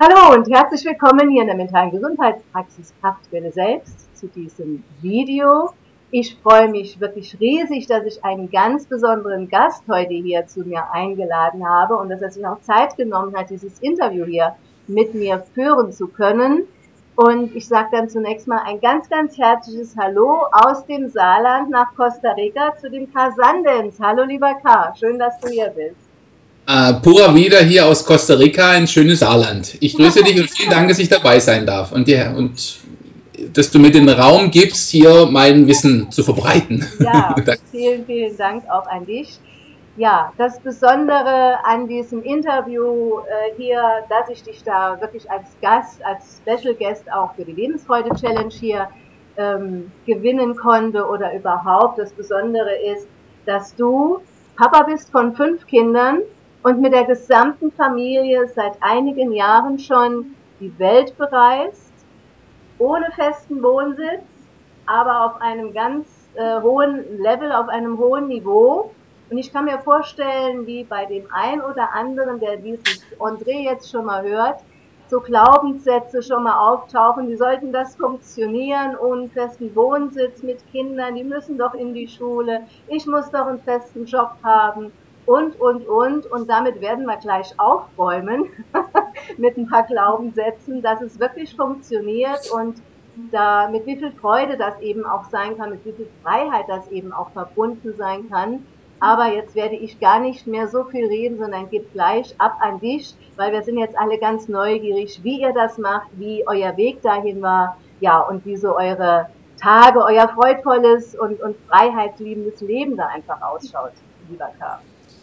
Hallo und herzlich willkommen hier in der mentalen Gesundheitspraxis Kraftquelle selbst zu diesem Video. Ich freue mich wirklich riesig, dass ich einen ganz besonderen Gast heute hier zu mir eingeladen habe und dass er sich auch Zeit genommen hat, dieses Interview hier mit mir führen zu können. Und ich sage dann zunächst mal ein ganz, ganz herzliches Hallo aus dem Saarland nach Costa Rica zu dem K. Sandens. Hallo lieber K., schön, dass du hier bist. Pura wieder hier aus Costa Rica, ein schönes Saarland. Ich grüße dich und vielen Dank, dass ich dabei sein darf und dass du mir den Raum gibst, hier mein Wissen zu verbreiten. Ja, vielen, vielen Dank auch an dich. Ja, das Besondere an diesem Interview hier, dass ich dich da wirklich als Gast, als Special Guest auch für die Lebensfreude Challenge hier gewinnen konnte oder überhaupt. Das Besondere ist, dass du Papa bist von 5 Kindern und mit der gesamten Familie seit einigen Jahren schon die Welt bereist, ohne festen Wohnsitz, aber auf einem ganz hohen Level, auf einem hohen Niveau. Und ich kann mir vorstellen, wie bei dem einen oder anderen, der dieses André jetzt schon mal hört, so Glaubenssätze schon mal auftauchen, wie sollten das funktionieren ohne festen Wohnsitz mit Kindern, die müssen doch in die Schule, ich muss doch einen festen Job haben und damit werden wir gleich aufräumen mit ein paar Glaubenssätzen, dass es wirklich funktioniert und da mit wie viel Freude das eben auch sein kann, mit wie viel Freiheit das eben auch verbunden sein kann. Aber jetzt werde ich gar nicht mehr so viel reden, sondern gebe gleich ab an dich, weil wir sind jetzt alle ganz neugierig, wie ihr das macht, wie euer Weg dahin war, ja, und wie so eure Tage, euer freudvolles und freiheitsliebendes Leben da einfach ausschaut, lieber Karl.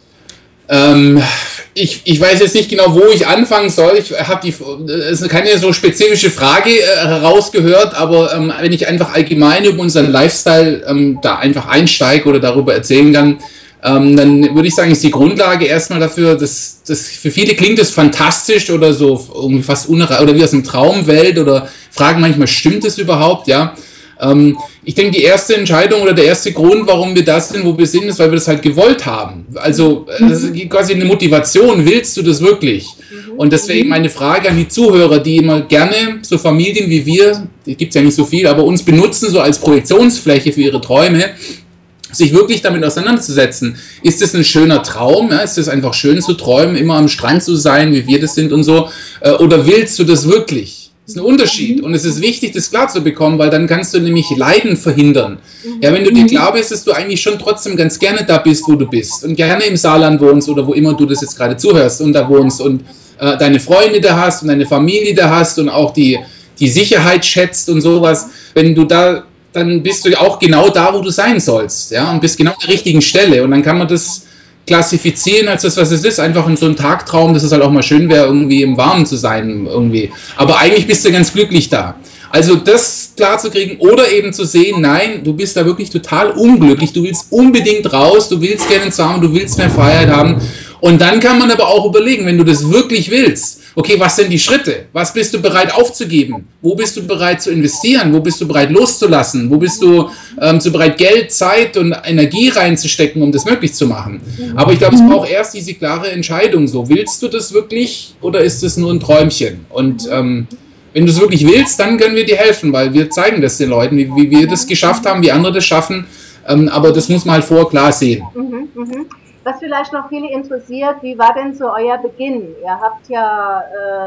Ich weiß jetzt nicht genau, wo ich anfangen soll. Ich habe es ist keine so spezifische Frage herausgehört, aber wenn ich einfach allgemein über unseren Lifestyle da einfach einsteige oder darüber erzählen kann, dann würde ich sagen, ist die Grundlage erstmal dafür, dass für viele klingt das fantastisch oder so irgendwie fast oder wie aus einer Traumwelt oder fragen manchmal, stimmt das überhaupt, ja? Ich denke, die erste Entscheidung oder der erste Grund, warum wir das sind, wo wir sind, ist, weil wir das halt gewollt haben. Also das ist quasi eine Motivation, willst du das wirklich? Und deswegen meine Frage an die Zuhörer, die immer gerne so Familien wie wir, die gibt es ja nicht so viel, aber uns benutzen so als Projektionsfläche für ihre Träume, sich wirklich damit auseinanderzusetzen. Ist das ein schöner Traum? Ja? Ist das einfach schön zu träumen, immer am Strand zu sein, wie wir das sind und so? Oder willst du das wirklich? Das ist ein Unterschied und es ist wichtig, das klar zu bekommen, weil dann kannst du nämlich Leiden verhindern. Ja, wenn du dir klar bist, dass du eigentlich schon trotzdem ganz gerne da bist, wo du bist und gerne im Saarland wohnst oder wo immer du das jetzt gerade zuhörst und da wohnst und deine Freunde da hast und deine Familie da hast und auch die Sicherheit schätzt und sowas, wenn du da, dann bist du auch genau da, wo du sein sollst, ja, und bist genau an der richtigen Stelle und dann kann man das klassifizieren als das, was es ist, einfach in so einem Tagtraum, dass es halt auch mal schön wäre, irgendwie im Warmen zu sein, irgendwie. Aber eigentlich bist du ganz glücklich da. Also das klar zu kriegen oder eben zu sehen, nein, du bist da wirklich total unglücklich, du willst unbedingt raus, du willst gerne zusammen, du willst mehr Freiheit haben. Und dann kann man aber auch überlegen, wenn du das wirklich willst, okay, was sind die Schritte? Was bist du bereit aufzugeben? Wo bist du bereit zu investieren? Wo bist du bereit loszulassen? Wo bist du bereit, Geld, Zeit und Energie reinzustecken, um das möglich zu machen? Aber ich glaube, es braucht erst diese klare Entscheidung. So, willst du das wirklich oder ist es nur ein Träumchen? Und wenn du es wirklich willst, dann können wir dir helfen, weil wir zeigen das den Leuten, wie wir das geschafft haben, wie andere das schaffen. Aber das muss man halt vorher klar sehen. Was vielleicht noch viele interessiert, wie war denn so euer Beginn? Ihr habt ja,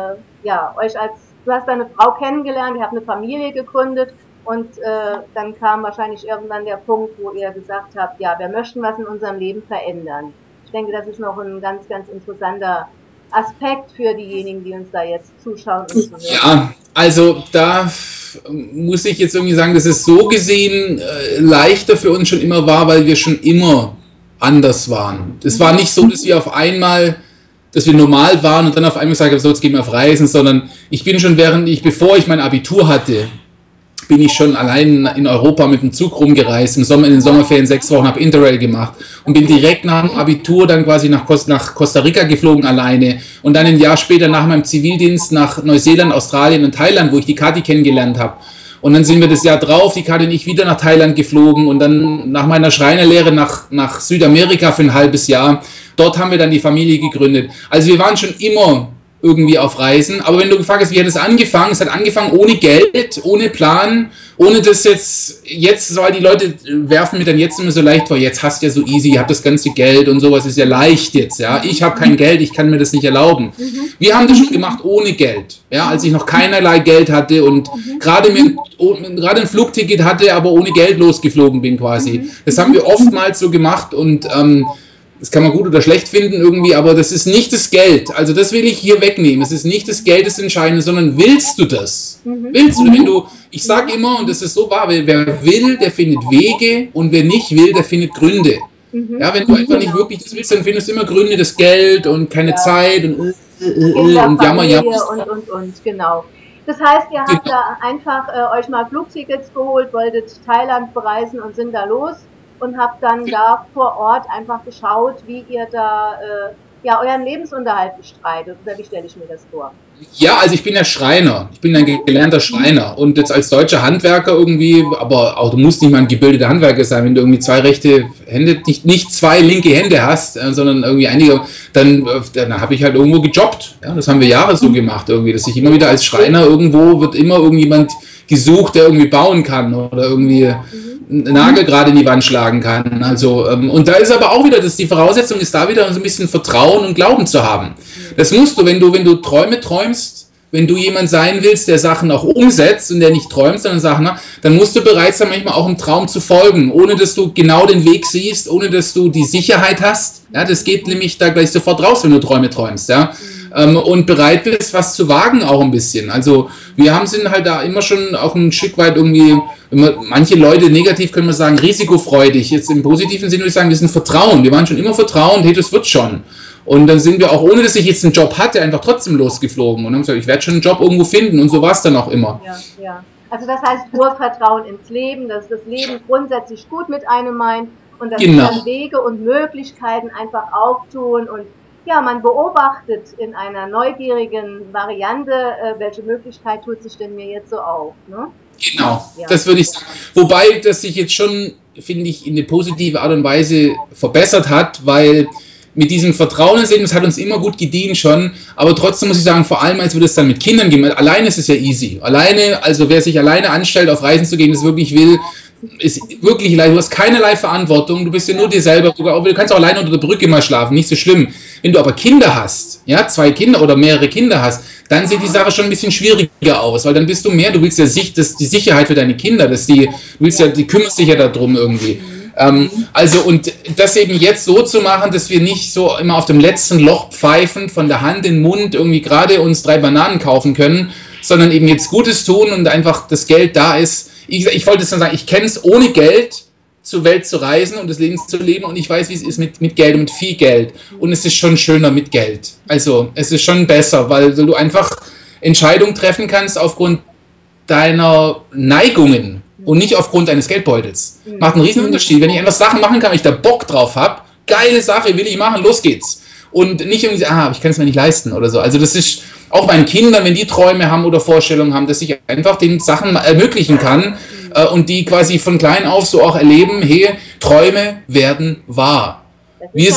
du hast deine Frau kennengelernt, ihr habt eine Familie gegründet und dann kam wahrscheinlich irgendwann der Punkt, wo ihr gesagt habt, ja, wir möchten was in unserem Leben verändern. Ich denke, das ist noch ein ganz, ganz interessanter Aspekt für diejenigen, die uns da jetzt zuschauen und zuhören. Ja, also da muss ich jetzt irgendwie sagen, dass es so gesehen leichter für uns schon immer war, weil wir schon immer anders waren. Es war nicht so, dass wir auf einmal, dass wir normal waren und dann auf einmal gesagt haben, so, jetzt gehen wir auf Reisen, sondern ich bin schon bevor ich mein Abitur hatte, bin ich schon allein in Europa mit dem Zug rumgereist, im Sommer, in den Sommerferien 6 Wochen, habe Interrail gemacht und bin direkt nach dem Abitur dann quasi nach Costa Rica geflogen alleine und dann ein Jahr später nach meinem Zivildienst nach Neuseeland, Australien und Thailand, wo ich die Kathi kennengelernt habe. Und dann sind wir das Jahr drauf, die Kathi und ich, wieder nach Thailand geflogen und dann nach meiner Schreinerlehre nach Südamerika für ein halbes Jahr. Dort haben wir dann die Familie gegründet. Also wir waren schon immer irgendwie auf Reisen. Aber wenn du gefragt hast, wie hat es angefangen? Es hat angefangen ohne Geld, ohne Plan, ohne das jetzt, weil die Leute werfen mir dann jetzt immer so leicht vor, jetzt hast du ja so easy, ihr habt das ganze Geld und sowas, ist ja leicht jetzt, ja. Ich habe kein Geld, ich kann mir das nicht erlauben. Wir haben das schon gemacht ohne Geld, ja, als ich noch keinerlei Geld hatte und gerade ein Flugticket hatte, aber ohne Geld losgeflogen bin quasi. Das haben wir oftmals so gemacht und das kann man gut oder schlecht finden irgendwie, aber das ist nicht das Geld. Also das will ich hier wegnehmen. Es ist nicht das Geld das Entscheidende, sondern willst du das? Willst du, wenn du, ich sage immer, und das ist so wahr, wer will, der findet Wege und wer nicht will, der findet Gründe. Ja, wenn du einfach nicht wirklich das willst, dann findest du immer Gründe, das Geld und keine Zeit und Jammer, ja. Und, genau. Das heißt, ihr habt da einfach euch mal Flugtickets geholt, wolltet Thailand bereisen und sind da los. Und habt dann da vor Ort einfach geschaut, wie ihr da euren Lebensunterhalt bestreitet. Oder wie stelle ich mir das vor? Ja, also ich bin ja Schreiner. Ich bin ein gelernter Schreiner. Und jetzt als deutscher Handwerker irgendwie, aber auch du musst nicht mal ein gebildeter Handwerker sein, wenn du irgendwie zwei rechte Hände, nicht zwei linke Hände hast, sondern irgendwie einige, dann habe ich halt irgendwo gejobbt. Ja, das haben wir Jahre so gemacht irgendwie, dass ich immer wieder als Schreiner irgendwo wird immer irgendjemand gesucht, der irgendwie bauen kann oder irgendwie Nagel gerade in die Wand schlagen kann. Also, und da ist aber auch wieder, die Voraussetzung ist da wieder so ein bisschen Vertrauen und Glauben zu haben. Das musst du, wenn du Träume träumst, wenn du jemand sein willst, der Sachen auch umsetzt und der nicht träumt, sondern Sachen, dann musst du bereit sein, manchmal auch im Traum zu folgen, ohne dass du genau den Weg siehst, ohne dass du die Sicherheit hast. Ja, das geht nämlich da gleich sofort raus, wenn du Träume träumst, ja. Und bereit bist, was zu wagen auch ein bisschen. Also wir sind halt da immer schon auch ein Stück weit irgendwie, manche Leute negativ können wir sagen, risikofreudig. Jetzt im positiven Sinne würde ich sagen, wir sind Vertrauen. Wir waren schon immer Vertrauen, hey, das wird schon. Und dann sind wir auch, ohne dass ich jetzt einen Job hatte, einfach trotzdem losgeflogen und haben gesagt, ich werde schon einen Job irgendwo finden und so war es dann auch immer. Ja. Also das heißt Urvertrauen ins Leben, dass das Leben grundsätzlich gut mit einem meint und dass dann Wege und Möglichkeiten einfach auftun und ja, man beobachtet in einer neugierigen Variante, welche Möglichkeit tut sich denn mir jetzt so auf, ne? Genau, das würde ich sagen. Wobei das sich jetzt schon, finde ich, in eine positive Art und Weise verbessert hat, weil mit diesem Vertrauen sehen, das hat uns immer gut gedient schon, aber trotzdem muss ich sagen, vor allem als wir das dann mit Kindern gemacht, alleine ist es ja easy. Alleine, also wer sich alleine anstellt, auf Reisen zu gehen, das wirklich will, ist wirklich leicht. Du hast keinerlei Verantwortung, du bist ja nur dir selber, du kannst auch alleine unter der Brücke mal schlafen, nicht so schlimm. Wenn du aber Kinder hast, ja, 2 Kinder oder mehrere Kinder hast, dann sieht die Sache schon ein bisschen schwieriger aus, weil dann bist du mehr, du willst ja die Sicherheit für deine Kinder, die kümmerst dich ja darum irgendwie. Also und das eben jetzt so zu machen, dass wir nicht so immer auf dem letzten Loch pfeifen, von der Hand in den Mund irgendwie gerade uns 3 Bananen kaufen können, sondern eben jetzt Gutes tun und einfach das Geld da ist. Ich wollte es dann sagen, ich kenne es ohne Geld zur Welt zu reisen und das Leben zu leben und ich weiß, wie es ist mit Geld und mit viel Geld und es ist schon schöner mit Geld. Also es ist schon besser, weil du einfach Entscheidungen treffen kannst aufgrund deiner Neigungen und nicht aufgrund deines Geldbeutels. Macht einen riesen Unterschied. Wenn ich einfach Sachen machen kann, wenn ich da Bock drauf habe, geile Sache, will ich machen, los geht's. Und nicht irgendwie, ich kann es mir nicht leisten oder so. Also das ist auch meinen Kindern, wenn die Träume haben oder Vorstellungen haben, dass ich einfach den Sachen ermöglichen kann und die quasi von klein auf so auch erleben, hey, Träume werden wahr. Wir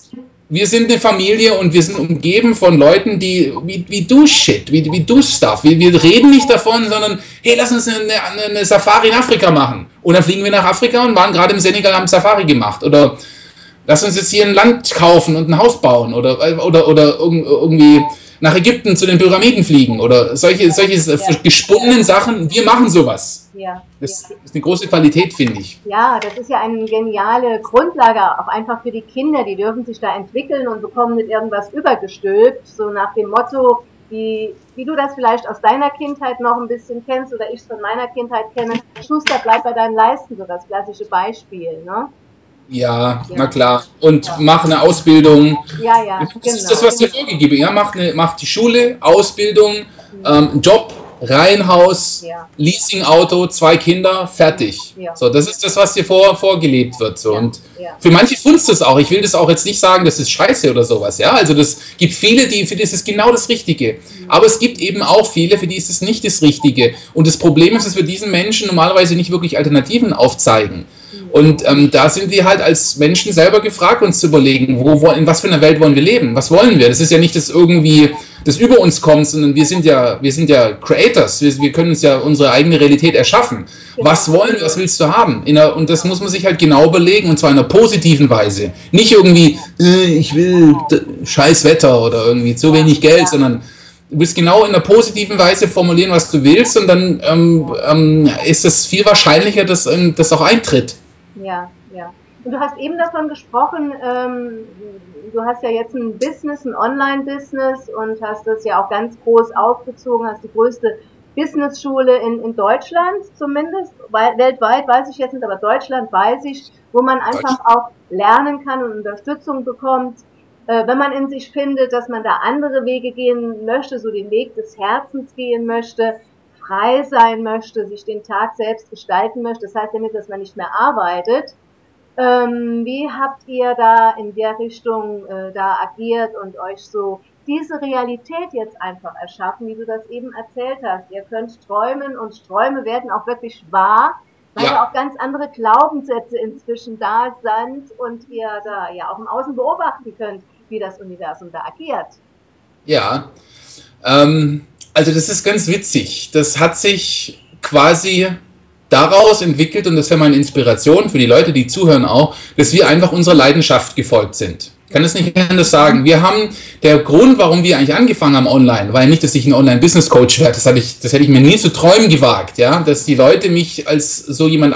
sind eine Familie und wir sind umgeben von Leuten, die wie du Shit, wie du Stuff. Wir reden nicht davon, sondern hey, lass uns eine Safari in Afrika machen. Und dann fliegen wir nach Afrika und waren gerade im Senegal, haben Safari gemacht. Oder lass uns jetzt hier ein Land kaufen und ein Haus bauen. Oder irgendwie nach Ägypten zu den Pyramiden fliegen. Oder solche gesponnenen Sachen. Wir machen sowas. Das ist eine große Qualität, finde ich. Ja, das ist ja eine geniale Grundlage, auch einfach für die Kinder. Die dürfen sich da entwickeln und bekommen nicht irgendwas übergestülpt, so nach dem Motto, wie du das vielleicht aus deiner Kindheit noch ein bisschen kennst oder ich es von meiner Kindheit kenne. Schuster, bleib bei deinen Leisten, so das klassische Beispiel, ne? Ja, na klar. Und mach eine Ausbildung. Ja, das ist das, was dir vorgegeben wird. Ja, mach die Schule, Ausbildung, Job, Reihenhaus, Leasingauto, 2 Kinder, fertig. So, das ist das, was dir vorgelebt wird. So. Und für manche funzt das auch. Ich will das auch jetzt nicht sagen, das ist scheiße oder sowas. Ja, also das gibt viele, für die ist es genau das Richtige. Aber es gibt eben auch viele, für die ist es nicht das Richtige. Und das Problem ist, dass wir diesen Menschen normalerweise nicht wirklich Alternativen aufzeigen. Und da sind wir halt als Menschen selber gefragt, uns zu überlegen, in was für einer Welt wollen wir leben? Was wollen wir? Das ist ja nicht das irgendwie, das über uns kommt, sondern wir sind ja Creators. Wir können uns ja unsere eigene Realität erschaffen. Was wollen wir? Was willst du haben? Und das muss man sich halt genau überlegen, und zwar in einer positiven Weise. Nicht irgendwie, ich will scheiß Wetter oder irgendwie zu wenig Geld, sondern du willst genau in einer positiven Weise formulieren, was du willst, und dann ist es viel wahrscheinlicher, dass das auch eintritt. Ja, ja. Und du hast eben davon gesprochen, du hast ja jetzt ein Business, ein Online-Business, und hast das ja auch ganz groß aufgezogen, hast die größte Business-Schule in Deutschland zumindest, weltweit weiß ich jetzt nicht, aber Deutschland weiß ich, wo man einfach auch lernen kann und Unterstützung bekommt, wenn man in sich findet, dass man da andere Wege gehen möchte, so den Weg des Herzens gehen möchte, frei sein möchte, sich den Tag selbst gestalten möchte. Das heißt damit, dass man nicht mehr arbeitet. Wie habt ihr da in der Richtung da agiert und euch so diese Realität jetzt einfach erschaffen, wie du das eben erzählt hast? Ihr könnt träumen, und Träume werden auch wirklich wahr, weil ja auch ganz andere Glaubenssätze inzwischen da sind und ihr da ja auch im Außen beobachten könnt, wie das Universum da agiert. Ja, also das ist ganz witzig. Das hat sich quasi daraus entwickelt, und das wäre meine Inspiration für die Leute, die zuhören auch, dass wir einfach unserer Leidenschaft gefolgt sind. Ich kann das nicht anders sagen. Der Grund, warum wir eigentlich angefangen haben online, war ja nicht, dass ich ein Online-Business-Coach werde. Das hätte ich mir nie zu träumen gewagt, ja, dass die Leute mich als so jemand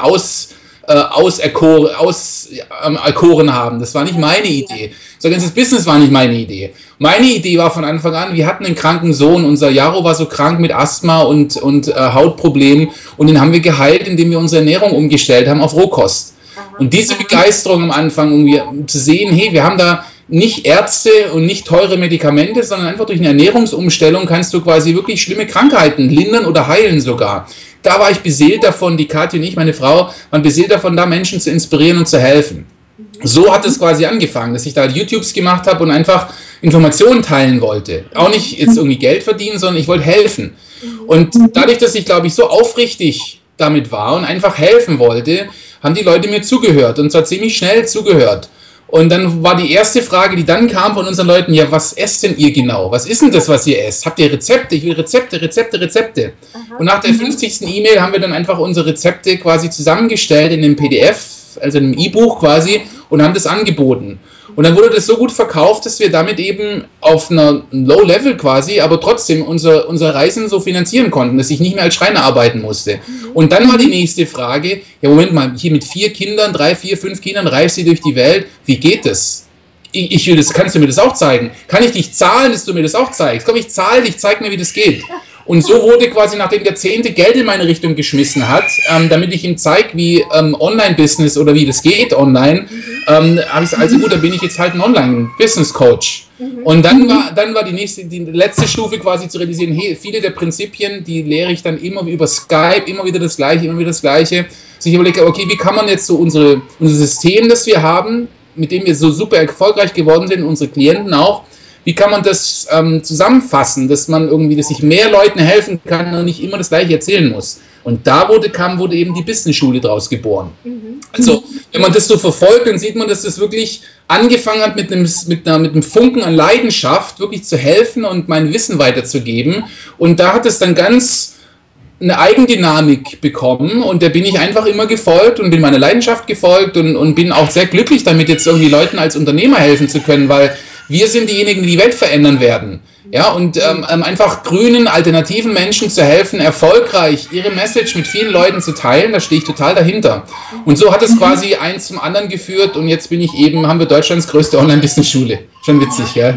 auserkoren haben. Das war nicht meine Idee. So ganzes Business war nicht meine Idee. Meine Idee war von Anfang an, wir hatten einen kranken Sohn, unser Jaro war so krank mit Asthma und Hautproblemen, und den haben wir geheilt, indem wir unsere Ernährung umgestellt haben auf Rohkost. Und diese Begeisterung am Anfang, um zu sehen, hey, wir haben da nicht Ärzte und nicht teure Medikamente, sondern einfach durch eine Ernährungsumstellung kannst du quasi wirklich schlimme Krankheiten lindern oder heilen sogar. Da war ich beseelt davon, die Kathi und ich, meine Frau, waren beseelt davon, da Menschen zu inspirieren und zu helfen. So hat es quasi angefangen, dass ich da YouTubes gemacht habe und einfach Informationen teilen wollte. Auch nicht jetzt irgendwie Geld verdienen, sondern ich wollte helfen. Und dadurch, dass ich, glaube ich, so aufrichtig damit war und einfach helfen wollte, haben die Leute mir zugehört, und zwar ziemlich schnell zugehört. Und dann war die erste Frage, die dann kam von unseren Leuten, ja, was esst denn ihr genau? Was ist denn das, was ihr esst? Habt ihr Rezepte? Ich will Rezepte, Rezepte, Rezepte. Und nach der 50. E-Mail haben wir dann einfach unsere Rezepte quasi zusammengestellt in einem PDF, also in einem E-Buch quasi, und haben das angeboten. Und dann wurde das so gut verkauft, dass wir damit eben auf einer Low-Level quasi, aber trotzdem unser Reisen so finanzieren konnten, dass ich nicht mehr als Schreiner arbeiten musste. Und dann war die nächste Frage, ja Moment mal, hier mit 4 Kindern, 3, 4, 5 Kindern reist ihr durch die Welt, wie geht das? Ich will das, kannst du mir das auch zeigen? Kann ich dich zahlen, dass du mir das auch zeigst? Komm, ich zahle dich, zeig mir, wie das geht. Und so wurde quasi, nachdem der 10. Geld in meine Richtung geschmissen hat, damit ich ihm zeige, wie Online-Business oder wie das geht online, habe ich gesagt, also gut, dann bin ich jetzt halt ein Online-Business-Coach. Und dann war die letzte Stufe quasi zu realisieren, hey, viele der Prinzipien, die lehre ich dann immer über Skype, immer wieder das Gleiche. Sich überlege, okay, wie kann man jetzt so unser System, das wir haben, mit dem wir so super erfolgreich geworden sind, unsere Klienten auch, wie kann man das zusammenfassen, dass ich mehr Leuten helfen kann und nicht immer das Gleiche erzählen muss. Und da wurde eben die Business-Schule draus geboren. Also, wenn man das so verfolgt, dann sieht man, dass das wirklich angefangen hat mit einem Funken an Leidenschaft, wirklich zu helfen und mein Wissen weiterzugeben. Und da hat es dann ganz eine Eigendynamik bekommen, und der bin ich einfach immer gefolgt und bin meiner Leidenschaft gefolgt und bin auch sehr glücklich damit, jetzt irgendwie Leuten als Unternehmer helfen zu können, weil wir sind diejenigen, die die Welt verändern werden. Ja, und einfach grünen, alternativen Menschen zu helfen, erfolgreich ihre Message mit vielen Leuten zu teilen, da stehe ich total dahinter. Und so hat es quasi eins zum anderen geführt, und jetzt haben wir Deutschlands größte Online-Business-Schule. Schon witzig, gell?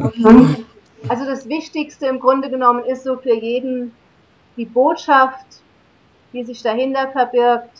Also das Wichtigste im Grunde genommen ist so für jeden die Botschaft, die sich dahinter verbirgt.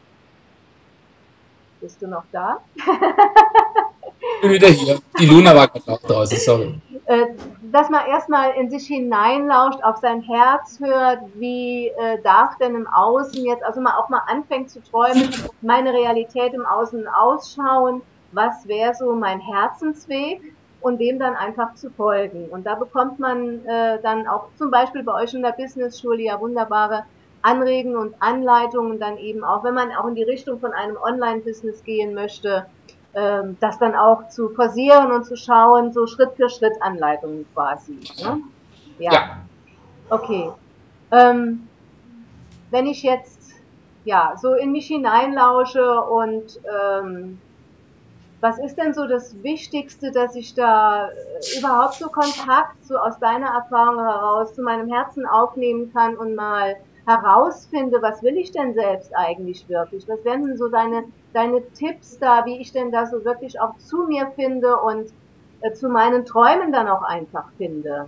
Bist du noch da? Ich bin wieder hier. Die Luna war gerade auch draußen, sorry. Dass man erstmal in sich hineinlauscht, auf sein Herz hört, wie darf denn im Außen jetzt, also man auch mal anfängt zu träumen, meine Realität im Außen ausschauen, was wäre so mein Herzensweg, und dem dann einfach zu folgen. Und da bekommt man dann auch zum Beispiel bei euch in der Business-Schule ja wunderbare Anregen und Anleitungen dann eben auch, wenn man auch in die Richtung von einem Online-Business gehen möchte, das dann auch zu forcieren und zu schauen, so Schritt für Schritt Anleitungen quasi. Ne? Ja. Okay. Wenn ich jetzt ja so in mich hineinlausche und was ist denn so das Wichtigste, dass ich da überhaupt so Kontakt so aus deiner Erfahrung heraus zu meinem Herzen aufnehmen kann und mal herausfinde, was will ich denn selbst eigentlich wirklich? Was wären denn so deine Tipps da, wie ich denn da so wirklich auch zu mir finde und zu meinen Träumen dann auch einfach finde?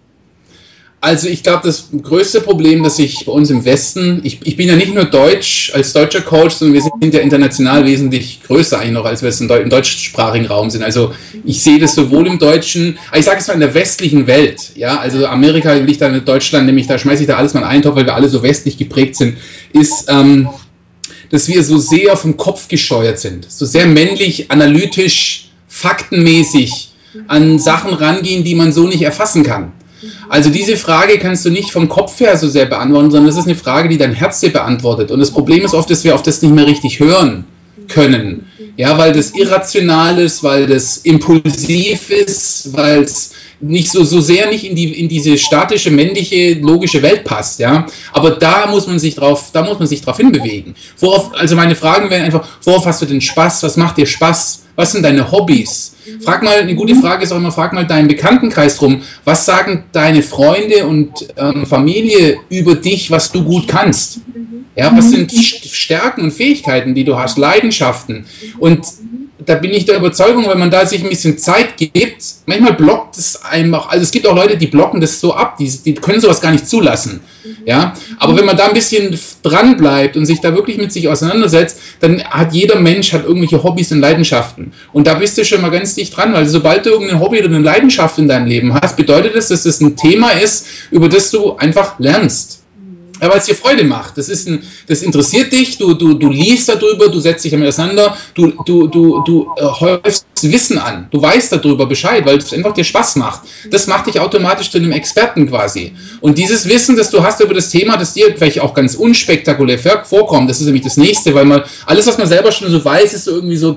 Also ich glaube, das größte Problem, das ich bei uns im Westen, ich bin ja nicht nur deutsch, als deutscher Coach, sondern wir sind ja international wesentlich größer eigentlich noch, als wir es im deutschsprachigen Raum sind. Also ich sehe das sowohl im Deutschen, ich sage es mal in der westlichen Welt, ja, also Amerika liegt da mit Deutschland, nämlich da schmeiße ich da alles mal in einen Topf, weil wir alle so westlich geprägt sind, ist, dass wir so sehr vom Kopf gescheuert sind, so sehr männlich, analytisch, faktenmäßig an Sachen rangehen, die man so nicht erfassen kann. Also diese Frage kannst du nicht vom Kopf her so sehr beantworten, sondern das ist eine Frage, die dein Herz dir beantwortet. Und das Problem ist oft, dass wir auf das nicht mehr richtig hören können. Ja, weil das irrational ist, weil das impulsiv ist, weil es nicht so sehr nicht in diese statische, männliche, logische Welt passt, ja. Aber da muss man sich drauf hinbewegen. Also meine Fragen wären einfach, worauf hast du denn Spaß? Was macht dir Spaß? Was sind deine Hobbys? Frag mal, eine gute Frage ist auch immer, frag mal deinen Bekanntenkreis drum, was sagen deine Freunde und Familie über dich, was du gut kannst? Ja, was sind Stärken und Fähigkeiten, die du hast, Leidenschaften? Und da bin ich der Überzeugung, wenn man da sich ein bisschen Zeit gibt, manchmal blockt es einfach, also es gibt auch Leute, die blocken das so ab, die können sowas gar nicht zulassen. Ja, aber wenn man da ein bisschen dran bleibt und sich da wirklich mit sich auseinandersetzt, dann hat jeder Mensch irgendwelche Hobbys und Leidenschaften. Und da bist du schon mal ganz dicht dran, weil sobald du irgendein Hobby oder eine Leidenschaft in deinem Leben hast, bedeutet das, dass das ein Thema ist, über das du einfach lernst. Ja, weil es dir Freude macht. Das interessiert dich, du liest darüber, du setzt dich damit auseinander, du häufst Wissen an, du weißt darüber Bescheid, weil es einfach dir Spaß macht. Das macht dich automatisch zu einem Experten quasi. Und dieses Wissen, das du hast über das Thema, das dir vielleicht auch ganz unspektakulär vorkommt, das ist nämlich das Nächste, weil alles, was man selber schon so weiß, ist so irgendwie so,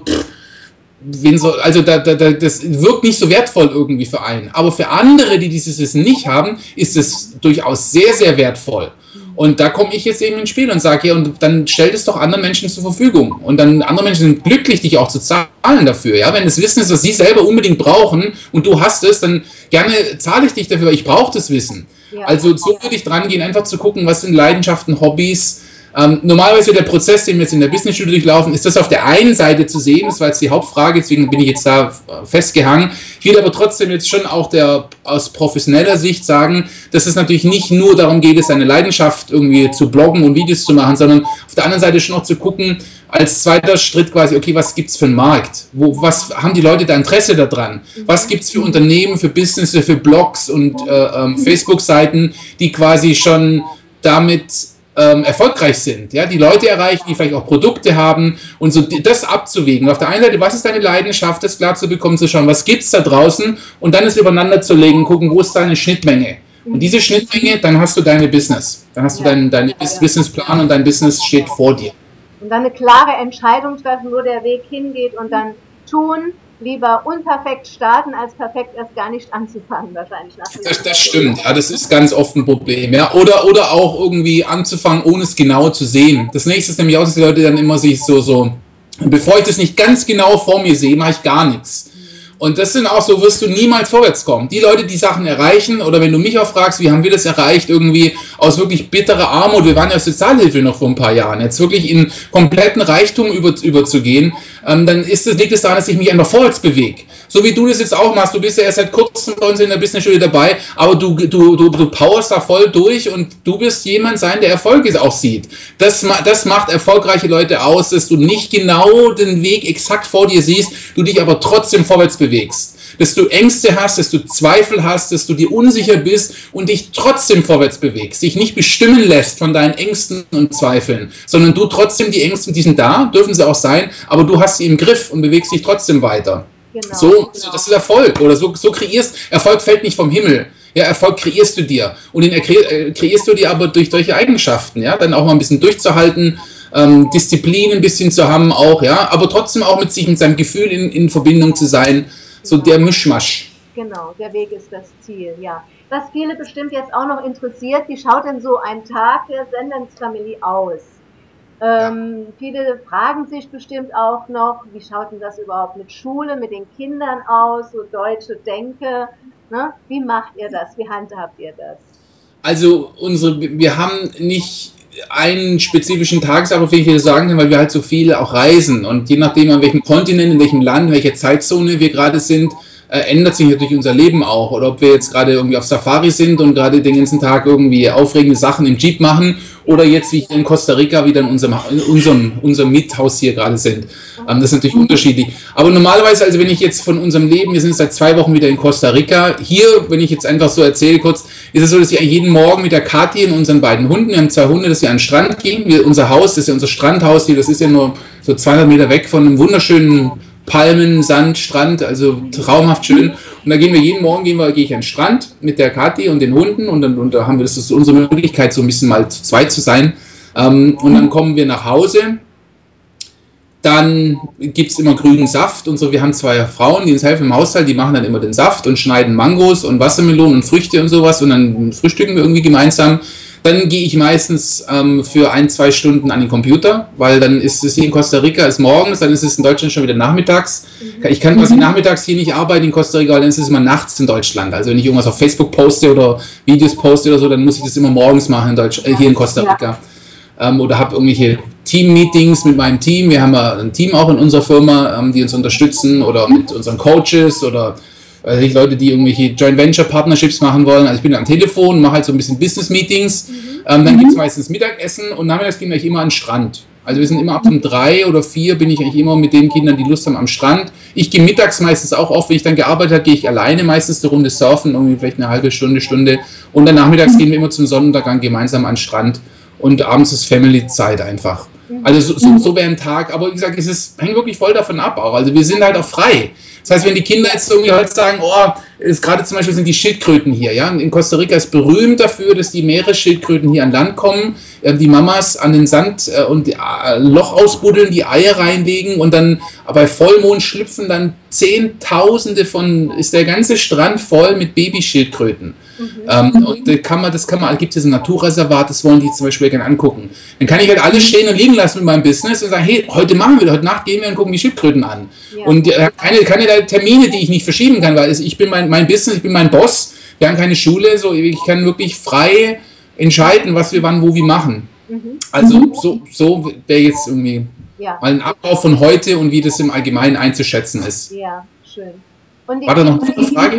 das wirkt nicht so wertvoll irgendwie für einen. Aber für andere, die dieses Wissen nicht haben, ist es durchaus sehr, sehr wertvoll. Und da komme ich jetzt eben ins Spiel und sage, ja, und dann stellt es doch anderen Menschen zur Verfügung. Und dann andere Menschen sind glücklich, dich auch zu zahlen dafür. Ja? Wenn das Wissen ist, was sie selber unbedingt brauchen und du hast es, dann gerne zahle ich dich dafür, ich brauche das Wissen. Ja. Also so würde ich dran gehen, einfach zu gucken, was sind Leidenschaften, Hobbys. Normalerweise der Prozess, den wir jetzt in der Business Schule durchlaufen, ist das auf der einen Seite zu sehen, das war jetzt die Hauptfrage, deswegen bin ich jetzt da festgehangen. Ich will aber trotzdem jetzt schon auch aus professioneller Sicht sagen, dass es natürlich nicht nur darum geht, seine Leidenschaft irgendwie zu bloggen und Videos zu machen, sondern auf der anderen Seite schon auch zu gucken, als zweiter Schritt quasi, okay, was gibt es für einen Markt? Was haben die Leute da Interesse daran? Was gibt es für Unternehmen, für Businesses, für Blogs und Facebook-Seiten, die quasi schon damit erfolgreich sind, ja, die Leute erreichen, die vielleicht auch Produkte haben und so das abzuwägen. Auf der einen Seite, was ist deine Leidenschaft, das klar zu bekommen, zu schauen, was gibt es da draußen und dann es übereinander zu legen, gucken, wo ist deine Schnittmenge. Und diese Schnittmenge, dann hast du deine Business. Dann hast du deinen Businessplan und dein Business steht vor dir. Und dann eine klare Entscheidung treffen, wo der Weg hingeht und dann tun, lieber unperfekt starten, als perfekt erst gar nicht anzufangen, wahrscheinlich. Das stimmt, ja, das ist ganz oft ein Problem, ja, oder auch irgendwie anzufangen, ohne es genau zu sehen. Das nächste ist nämlich auch, dass die Leute dann immer sich so, bevor ich das nicht ganz genau vor mir sehe, mache ich gar nichts. Und das sind auch so, wirst du niemals vorwärts kommen. Die Leute, die Sachen erreichen, oder wenn du mich auch fragst, wie haben wir das erreicht, irgendwie aus wirklich bitterer Armut, wir waren ja aus Sozialhilfe noch vor ein paar Jahren, jetzt wirklich in kompletten Reichtum überzugehen, dann liegt es daran, dass ich mich einfach vorwärts bewege. So wie du das jetzt auch machst, du bist ja erst seit kurzem bei uns in der Business-Schule dabei, aber du powerst da voll durch und du wirst jemand sein, der Erfolge auch sieht. Das macht erfolgreiche Leute aus, dass du nicht genau den Weg exakt vor dir siehst, du dich aber trotzdem vorwärts bewegst. Dass du Ängste hast, dass du Zweifel hast, dass du dir unsicher bist und dich trotzdem vorwärts bewegst, dich nicht bestimmen lässt von deinen Ängsten und Zweifeln, sondern du trotzdem die Ängste, die sind da, dürfen sie auch sein, aber du hast sie im Griff und bewegst dich trotzdem weiter. Genau, so, das ist Erfolg, oder so kreierst, Erfolg fällt nicht vom Himmel. Ja, Erfolg kreierst du dir. Und den kreierst du dir aber durch solche Eigenschaften, ja, dann auch mal ein bisschen durchzuhalten, Disziplin ein bisschen zu haben auch, ja, aber trotzdem auch mit sich, mit seinem Gefühl in Verbindung zu sein, so der Mischmasch. Genau, der Weg ist das Ziel, ja. Was viele bestimmt jetzt auch noch interessiert, wie schaut denn so ein Tag der Sendens Family aus? Viele fragen sich bestimmt auch noch, wie schaut denn das überhaupt mit Schule, mit den Kindern aus, so deutsche Denke, ne? Wie macht ihr das, wie handhabt ihr das? Also wir haben nicht einen spezifischen Tagesablauf, wie ich hier sagen kann, weil wir halt so viel auch reisen und je nachdem an welchem Kontinent, in welchem Land, in welcher Zeitzone wir gerade sind, ändert sich natürlich unser Leben auch. Oder ob wir jetzt gerade irgendwie auf Safari sind und gerade den ganzen Tag irgendwie aufregende Sachen im Jeep machen oder jetzt wie in Costa Rica wieder in unserem Miethaus hier gerade sind. Das ist natürlich unterschiedlich. Aber normalerweise, also wenn ich jetzt von unserem Leben, wir sind seit 2 Wochen wieder in Costa Rica, hier, wenn ich jetzt einfach so erzähle kurz, ist es so, dass ich jeden Morgen mit der Kathi und unseren beiden Hunden, wir haben 2 Hunde, dass wir an den Strand gehen. Unser Haus, das ist ja unser Strandhaus hier, das ist ja nur so 200 Meter weg von einem wunderschönen Palmen, Sand, Strand, also traumhaft schön. Und da gehen wir jeden Morgen, gehe ich an den Strand mit der Kathi und den Hunden und da haben wir, das ist unsere Möglichkeit, so ein bisschen mal zu zweit zu sein. Und dann kommen wir nach Hause. Dann gibt es immer grünen Saft. Wir haben 2 Frauen, die uns helfen im Haushalt, die machen dann immer den Saft und schneiden Mangos und Wassermelonen und Früchte und sowas und dann frühstücken wir irgendwie gemeinsam. Dann gehe ich meistens für 1-2 Stunden an den Computer, weil dann ist es hier in Costa Rica ist morgens, dann ist es in Deutschland schon wieder nachmittags. Ich kann quasi nachmittags hier nicht arbeiten in Costa Rica, weil dann ist es immer nachts in Deutschland. Also wenn ich irgendwas auf Facebook poste oder Videos poste oder so, dann muss ich das immer morgens machen hier in Costa Rica. Oder habe irgendwelche Team-Meetings mit meinem Team. Wir haben ja ein Team auch in unserer Firma, die uns unterstützen oder mit unseren Coaches oder Leute, die irgendwelche Joint Venture Partnerships machen wollen. Also ich bin am Telefon, mache halt so ein bisschen Business Meetings. Dann gibt es meistens Mittagessen und nachmittags gehen wir eigentlich immer an den Strand. Also wir sind immer ab um 3 oder 4 bin ich eigentlich immer mit den Kindern, die Lust haben, am Strand. Ich gehe mittags meistens auch oft, wenn ich dann gearbeitet habe, gehe ich alleine meistens eine Runde surfen, irgendwie vielleicht eine halbe Stunde. Und dann nachmittags gehen wir immer zum Sonnenuntergang gemeinsam an den Strand und abends ist Family-Zeit einfach. Also so wäre ein Tag, aber wie gesagt, hängt wirklich voll davon ab auch. Also wir sind halt auch frei. Das heißt, wenn die Kinder jetzt irgendwie heute sagen, gerade zum Beispiel sind die Schildkröten hier, ja, in Costa Rica ist berühmt dafür, dass die Meeresschildkröten hier an Land kommen, die Mamas an den Sand und Loch ausbuddeln, die Eier reinlegen und dann bei Vollmond schlüpfen dann Zehntausende ist der ganze Strand voll mit Babyschildkröten. Und gibt es ein Naturreservat, das wollen die zum Beispiel gerne angucken. Dann kann ich halt alles stehen und liegen lassen mit meinem Business und sagen, hey, heute Nacht gehen wir und gucken die Schildkröten an. Ja. Und keine Termine, die ich nicht verschieben kann, weil ich bin mein Business, ich bin mein Boss, wir haben keine Schule, so ich kann wirklich frei entscheiden, was wir wann, wo, wie machen. Also so wäre jetzt irgendwie mal ein Ablauf von heute und wie das im Allgemeinen einzuschätzen ist. Ja, schön. Und war da noch eine andere Frage?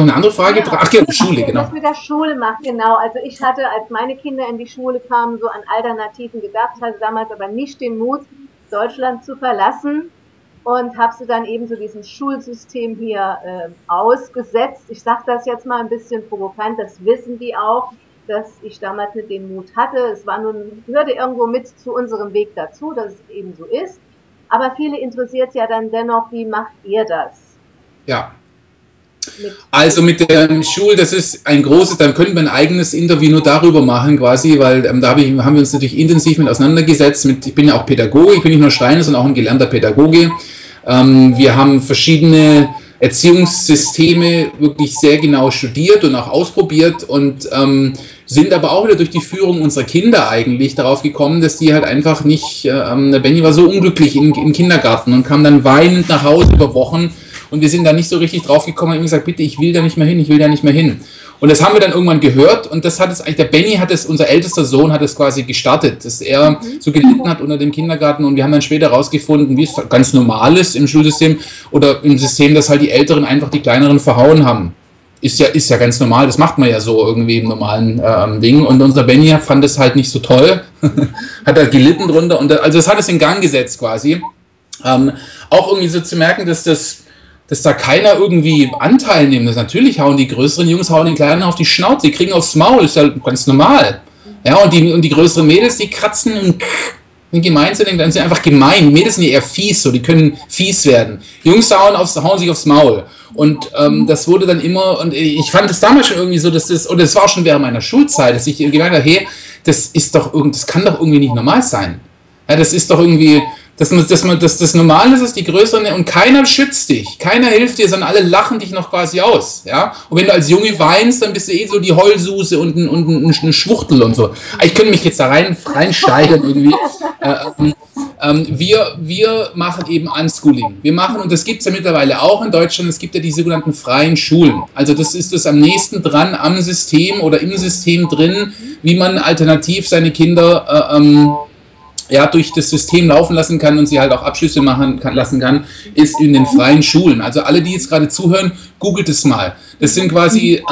Ja. Ach ja, Schule, genau. Was mit der Schule macht, genau. Also ich hatte, als meine Kinder in die Schule kamen, so an Alternativen gedacht, hatte damals aber nicht den Mut, Deutschland zu verlassen und habe sie dann eben so diesem Schulsystem hier ausgesetzt. Ich sage das jetzt mal ein bisschen provokant, das wissen die auch, dass ich damals nicht den Mut hatte. Es gehörte irgendwo mit zu unserem Weg dazu, dass es eben so ist. Aber viele interessiert es ja dann dennoch, wie macht ihr das? Ja. Also mit der Schule, das ist ein großes, dann könnten wir ein eigenes Interview nur darüber machen quasi, weil da haben wir uns natürlich intensiv mit auseinandergesetzt. Ich bin ja auch Pädagoge, ich bin nicht nur Schreiner, sondern auch ein gelernter Pädagoge. Wir haben verschiedene Erziehungssysteme wirklich sehr genau studiert und auch ausprobiert und sind aber auch wieder durch die Führung unserer Kinder eigentlich darauf gekommen, dass die halt einfach nicht, der Benny war so unglücklich im Kindergarten und kam dann weinend nach Hause über Wochen. Und wir sind da nicht so richtig drauf gekommen und haben gesagt, bitte, ich will da nicht mehr hin. Und das haben wir dann irgendwann gehört und das hat es eigentlich, der Benny unser ältester Sohn hat es quasi gestartet, dass er so gelitten hat unter dem Kindergarten und wir haben dann später rausgefunden, wie es ganz normal ist im Schulsystem oder im System, dass halt die Älteren einfach die Kleineren verhauen haben. Ist ja ganz normal, das macht man ja so irgendwie im normalen Ding und unser Benny fand es halt nicht so toll, hat halt gelitten drunter und also das hat es in Gang gesetzt quasi. Auch irgendwie so zu merken, dass da keiner irgendwie Anteil nimmt. Das natürlich hauen die größeren Jungs den Kleinen auf die Schnauze, die kriegen aufs Maul, ist ja ganz normal. Ja, und die größeren Mädels, die kratzen sind gemein zu den Kleinen, sind einfach gemein. Mädels sind ja eher fies, so, die können fies werden. Jungs hauen sich aufs Maul. Und das wurde dann immer, und ich fand das damals schon irgendwie so, und das war auch schon während meiner Schulzeit, dass ich gemerkt habe, hey, das kann doch irgendwie nicht normal sein. Ja, das ist doch irgendwie, das Normale ist, die Größere, und keiner schützt dich, keiner hilft dir, sondern alle lachen dich noch quasi aus, ja. Und wenn du als Junge weinst, dann bist du eh so die Heulsuse und eine Schwuchtel und so. Ich könnte mich jetzt da reinsteigern irgendwie. Wir machen eben Unschooling. Wir machen, und das gibt es ja mittlerweile auch in Deutschland, es gibt ja die sogenannten freien Schulen. Also das ist das am nächsten dran am System oder im System drin, wie man alternativ seine Kinder durch das System laufen lassen kann und sie halt auch Abschlüsse lassen kann, ist in den freien Schulen. Also alle, die jetzt gerade zuhören, googelt es mal. Das sind quasi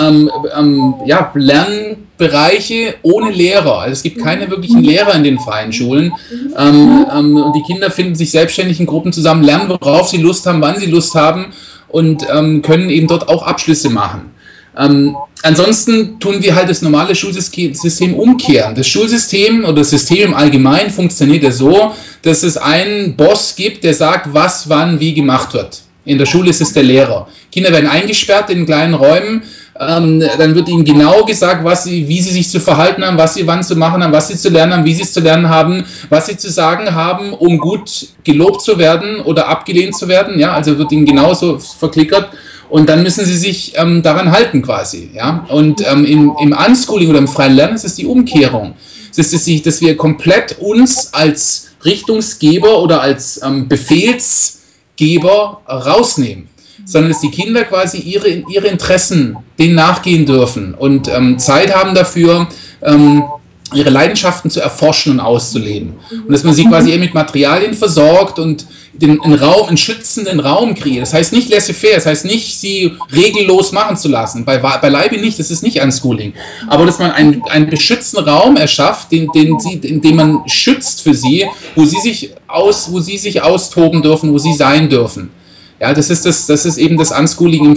Lernbereiche ohne Lehrer. Also es gibt keine wirklichen Lehrer in den freien Schulen. Und die Kinder finden sich selbstständig in Gruppen zusammen, lernen, worauf sie Lust haben, wann sie Lust haben und können eben dort auch Abschlüsse machen. Ansonsten tun wir halt das normale Schulsystem umkehren. Das Schulsystem oder das System im Allgemeinen funktioniert ja so, dass es einen Boss gibt, der sagt, was, wann, wie gemacht wird. In der Schule ist es der Lehrer. Kinder werden eingesperrt in kleinen Räumen, dann wird ihnen genau gesagt, wie sie sich zu verhalten haben, was sie wann zu machen haben, was sie zu lernen haben, wie sie es zu lernen haben, was sie zu sagen haben, um gut gelobt zu werden oder abgelehnt zu werden. Ja, also wird ihnen genauso verklickert. Und dann müssen sie sich daran halten quasi. Ja? Und im Unschooling oder im freien Lernen ist es die Umkehrung. Es ist, dass wir komplett uns als Richtungsgeber oder als Befehlsgeber rausnehmen. Sondern dass die Kinder quasi ihre Interessen denen nachgehen dürfen und Zeit haben dafür, ihre Leidenschaften zu erforschen und auszuleben. Und dass man sie quasi eher mit Materialien versorgt und einen schützenden Raum kreiert. Das heißt nicht laissez-faire, das heißt nicht, sie regellos machen zu lassen. Beileibe nicht, das ist nicht Unschooling. Aber dass man einen beschützten Raum erschafft, den man schützt für sie, wo sie sich austoben dürfen, wo sie sein dürfen. Ja, das ist eben das Unschooling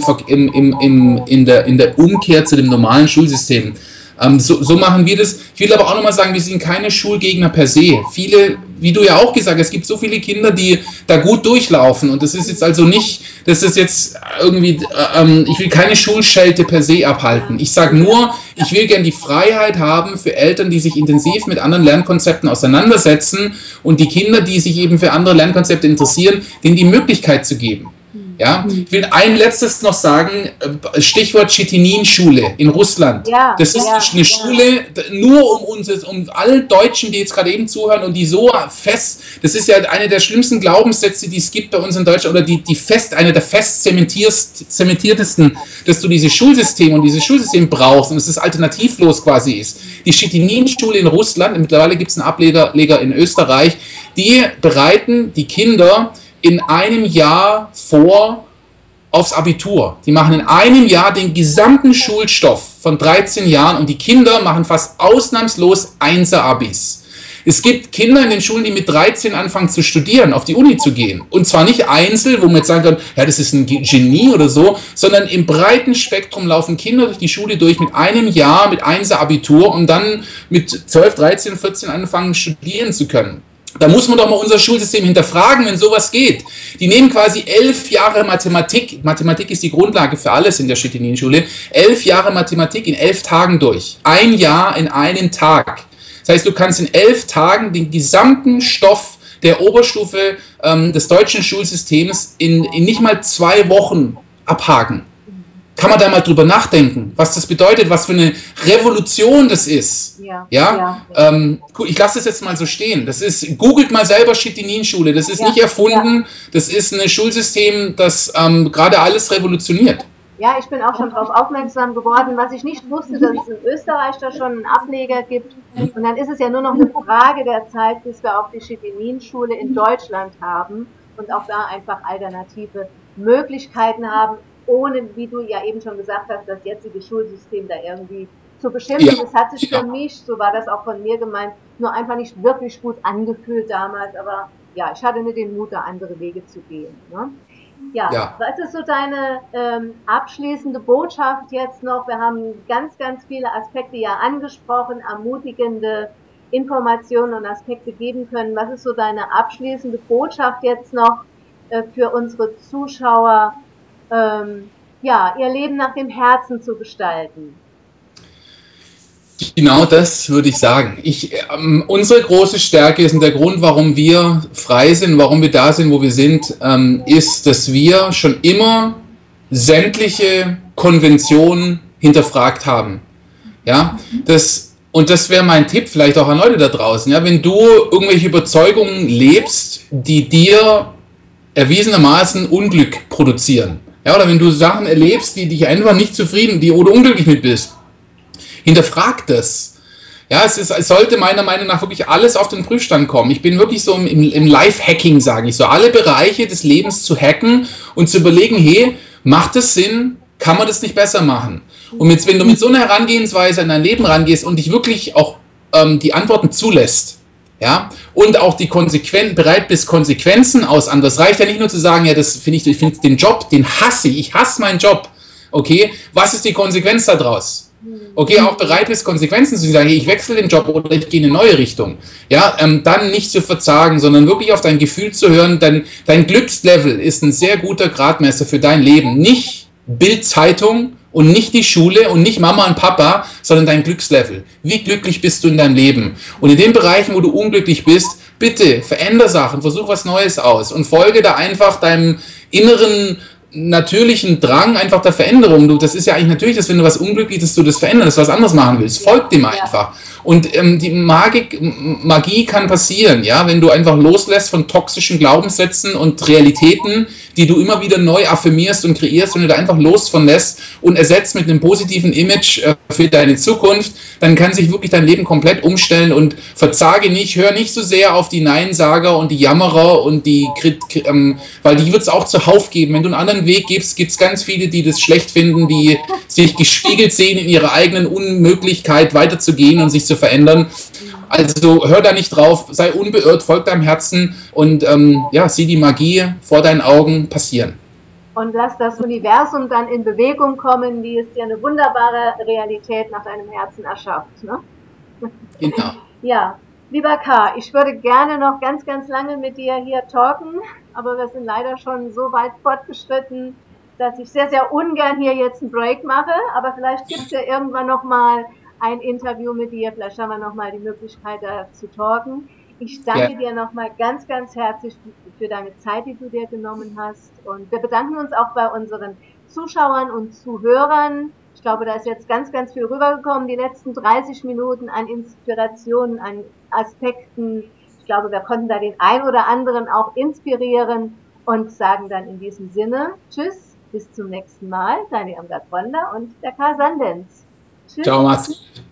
in der Umkehr zu dem normalen Schulsystem. So machen wir das. Ich will aber auch nochmal sagen, wir sind keine Schulgegner per se. Viele, wie du ja auch gesagt hast, es gibt so viele Kinder, die da gut durchlaufen. Und das ist jetzt also nicht, das ist jetzt irgendwie, ich will keine Schulschelte per se abhalten. Ich sage nur, ich will gern die Freiheit haben für Eltern, die sich intensiv mit anderen Lernkonzepten auseinandersetzen und die Kinder, die sich eben für andere Lernkonzepte interessieren, denen die Möglichkeit zu geben. Ja, ich will ein letztes noch sagen, Stichwort Tschetinin-Schule in Russland. Ja, das ist eine Schule nur um alle Deutschen, die jetzt gerade eben zuhören und die so fest, das ist ja eine der schlimmsten Glaubenssätze, die es gibt bei uns in Deutschland, oder eine der fest zementiertesten, dass du dieses Schulsystem brauchst und dass es alternativlos quasi ist. Die Tschetinin-Schule in Russland, mittlerweile gibt es einen Ableger in Österreich, die bereiten die Kinder in einem Jahr vor aufs Abitur. Die machen in einem Jahr den gesamten Schulstoff von 13 Jahren und die Kinder machen fast ausnahmslos Einser-Abis. Es gibt Kinder in den Schulen, die mit 13 anfangen zu studieren, auf die Uni zu gehen. Und zwar nicht einzeln, wo man jetzt sagen kann, ja, das ist ein Genie oder so, sondern im breiten Spektrum laufen Kinder durch die Schule durch mit einem Jahr, mit Einser-Abitur, um dann mit 12, 13, 14 anfangen studieren zu können. Da muss man doch mal unser Schulsystem hinterfragen, wenn sowas geht. Die nehmen quasi 11 Jahre Mathematik. Mathematik ist die Grundlage für alles in der Tschetinin-Schule. 11 Jahre Mathematik in 11 Tagen durch. Ein Jahr in einem Tag. Das heißt, du kannst in 11 Tagen den gesamten Stoff der Oberstufe des deutschen Schulsystems in nicht mal 2 Wochen abhaken. Kann man da mal drüber nachdenken, was das bedeutet, was für eine Revolution das ist. Ich lasse das jetzt mal so stehen. Googelt mal selber Tschetinin-Schule. Das ist nicht erfunden. Das ist ein Schulsystem, das gerade alles revolutionioniert. Ja, ich bin auch schon darauf aufmerksam geworden, was ich nicht wusste, dass es in Österreich da schon einen Ableger gibt. Und dann ist es ja nur noch eine Frage der Zeit, bis wir auch die Tschetinin-Schule in Deutschland haben und auch da einfach alternative Möglichkeiten haben, ohne, wie du ja eben schon gesagt hast, das jetzige Schulsystem da irgendwie zu beschimpfen. Ja. Das hat sich für mich, so war das auch von mir gemeint, nur einfach nicht wirklich gut angefühlt damals. Aber ja, ich hatte nicht den Mut, da andere Wege zu gehen. Ne? Ja, was ist so deine abschließende Botschaft jetzt noch? Wir haben ganz, ganz viele Aspekte ja angesprochen, ermutigende Informationen und Aspekte geben können. Was ist so deine abschließende Botschaft jetzt noch für unsere Zuschauer, ja, ihr Leben nach dem Herzen zu gestalten? Genau das würde ich sagen. Unsere große Stärke ist und der Grund, warum wir frei sind, warum wir da sind, wo wir sind, ist, dass wir schon immer sämtliche Konventionen hinterfragt haben. Ja, und das wäre mein Tipp vielleicht auch an Leute da draußen. Ja, wenn du irgendwelche Überzeugungen lebst, die dir erwiesenermaßen Unglück produzieren, ja, oder wenn du Sachen erlebst, die dich einfach nicht zufrieden, die oder unglücklich mit bist, hinterfragt das. Ja, es sollte meiner Meinung nach wirklich alles auf den Prüfstand kommen. Ich bin wirklich so im Life-Hacking, sage ich so, alle Bereiche des Lebens zu hacken und zu überlegen, hey, macht es Sinn? Kann man das nicht besser machen? Und wenn du mit so einer Herangehensweise an dein Leben rangehst und dich wirklich auch die Antworten zulässt, ja, und auch bereit bist, Konsequenzen aus anderen. Das reicht ja nicht nur zu sagen, ja, das finde ich finde den Job, den hasse ich hasse meinen Job. Okay, was ist die Konsequenz daraus? Okay, auch bereit bist, Konsequenzen zu sagen, ich wechsle den Job oder ich gehe in eine neue Richtung. Ja, dann nicht zu verzagen, sondern wirklich auf dein Gefühl zu hören. Dein Glückslevel ist ein sehr guter Gradmesser für dein Leben. Nicht Bild-Zeitung und nicht die Schule und nicht Mama und Papa, sondern dein Glückslevel. Wie glücklich bist du in deinem Leben? Und in den Bereichen, wo du unglücklich bist, bitte veränder Sachen, versuch was Neues aus und folge da einfach deinem inneren natürlichen Drang einfach der Veränderung. Das ist ja eigentlich natürlich, dass wenn du was unglücklich ist, dass du das verändern, dass du was anderes machen willst. Folg dem einfach. Und die Magie kann passieren, ja, wenn du einfach loslässt von toxischen Glaubenssätzen und Realitäten, die du immer wieder neu affirmierst und kreierst, wenn du da einfach los von lässt und ersetzt mit einem positiven Image für deine Zukunft, dann kann sich wirklich dein Leben komplett umstellen und verzage nicht, hör nicht so sehr auf die Neinsager und die Jammerer und weil die wird es auch zuhauf geben. Wenn du einen anderen Weg gibst, gibt es ganz viele, die das schlecht finden, die sich gespiegelt sehen in ihrer eigenen Unmöglichkeit weiterzugehen und sich zu verändern. Also hör da nicht drauf, sei unbeirrt, folg deinem Herzen und ja, sieh die Magie vor deinen Augen passieren. Und lass das Universum dann in Bewegung kommen, wie es dir eine wunderbare Realität nach deinem Herzen erschafft. Ne? Genau. Ja, lieber K., ich würde gerne noch ganz, ganz lange mit dir hier talken, aber wir sind leider schon so weit fortgeschritten, dass ich sehr, sehr ungern hier jetzt einen Break mache, aber vielleicht gibt es ja irgendwann nochmal ein Interview mit dir, vielleicht haben wir nochmal die Möglichkeit, da zu talken. Ich danke dir nochmal ganz, ganz herzlich für deine Zeit, die du dir genommen hast. Und wir bedanken uns auch bei unseren Zuschauern und Zuhörern. Ich glaube, da ist jetzt ganz, ganz viel rübergekommen. Die letzten 30 Minuten an Inspirationen, an Aspekten. Ich glaube, wir konnten da den einen oder anderen auch inspirieren und sagen dann in diesem Sinne, tschüss, bis zum nächsten Mal. Deine Irmgard Wonder und der Karl Sandens. Tschüss. Ciao, Mats.